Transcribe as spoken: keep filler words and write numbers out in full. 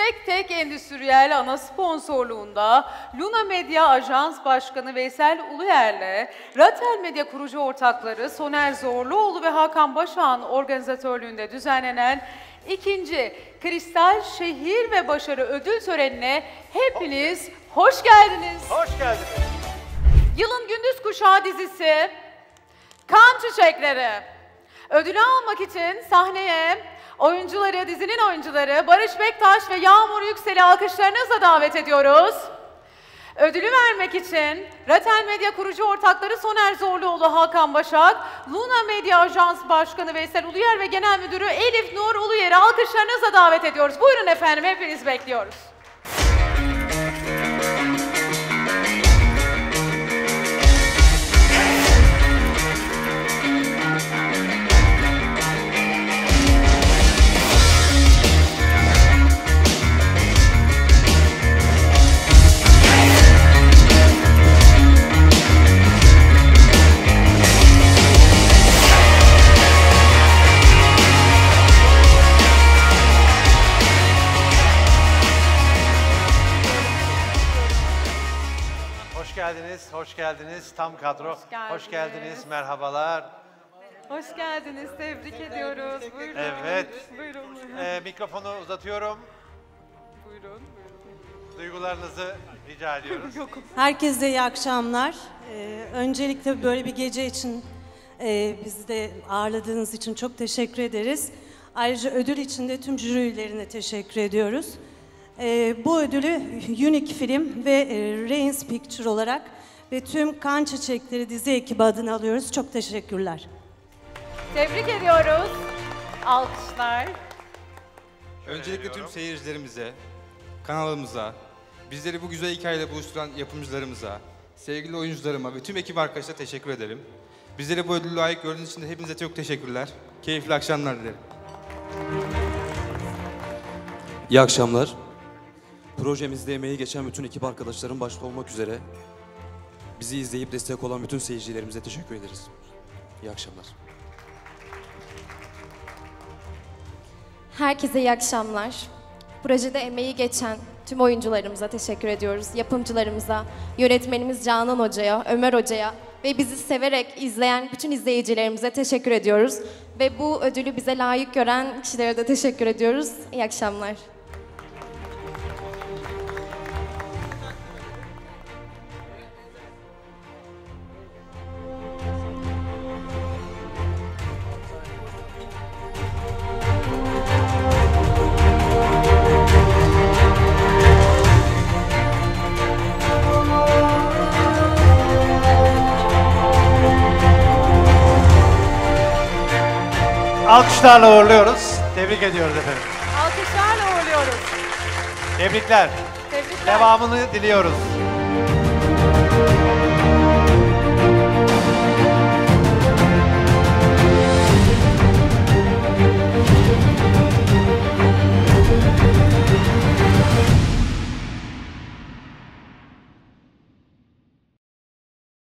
Tek Tek Endüstriyel ana sponsorluğunda Luna Medya Ajans Başkanı Veysel Uluyer'le Ratel Medya kurucu ortakları Soner Zorluoğlu ve Hakan Başak'ın organizatörlüğünde düzenlenen ikinci Kristal Şehir ve Başarı Ödül Töreni'ne hepiniz hoş geldiniz. Hoş geldiniz. Yılın Gündüz Kuşağı dizisi Kan Çiçekleri. Ödülü almak için sahneye oyuncuları, dizinin oyuncuları Barış Bektaş ve Yağmur Yüksel'i alkışlarınızla davet ediyoruz. Ödülü vermek için Ratel Medya kurucu ortakları Soner Zorluoğlu, Hakan Başak, Luna Medya Ajans Başkanı Veysel Uluyer ve Genel Müdürü Elif Nur Uluyer'i alkışlarınızla davet ediyoruz. Buyurun efendim, hepiniz bekliyoruz. Hoş geldiniz, hoş geldiniz. Tam kadro. Hoş geldiniz. Hoş geldiniz, merhabalar. Hoş geldiniz, tebrik ediyoruz. Buyurun. Evet. Buyurun. Ee, mikrofonu uzatıyorum. Buyurun. Buyurun. Duygularınızı rica ediyoruz. Herkese iyi akşamlar. Ee, öncelikle böyle bir gece için e, bizi de ağırladığınız için çok teşekkür ederiz. Ayrıca ödül için de tüm jürilerine teşekkür ediyoruz. Ee, bu ödülü Unique Film ve e, Reigns Picture olarak ve tüm Kan Çiçekleri dizi ekibi adına alıyoruz. Çok teşekkürler. Tebrik ediyoruz. Alkışlar. Öncelikle tüm seyircilerimize, kanalımıza, bizleri bu güzel hikayeyle buluşturan yapımcılarımıza, sevgili oyuncularıma ve tüm ekip arkadaşlara teşekkür ederim. Bizleri bu ödülü layık gördüğünüz için de hepinize çok teşekkürler. Keyifli akşamlar dilerim. İyi akşamlar. Projemizde emeği geçen bütün ekip arkadaşlarım başta olmak üzere bizi izleyip destek olan bütün seyircilerimize teşekkür ederiz. İyi akşamlar. Herkese iyi akşamlar. Projede emeği geçen tüm oyuncularımıza teşekkür ediyoruz. Yapımcılarımıza, yönetmenimiz Canan Hoca'ya, Ömer Hoca'ya ve bizi severek izleyen bütün izleyicilerimize teşekkür ediyoruz. Ve bu ödülü bize layık gören kişilere de teşekkür ediyoruz. İyi akşamlar. Alkışlarla uğurluyoruz. Tebrik ediyoruz efendim. Alkışlarla uğurluyoruz. Tebrikler. Tebrikler. Devamını diliyoruz.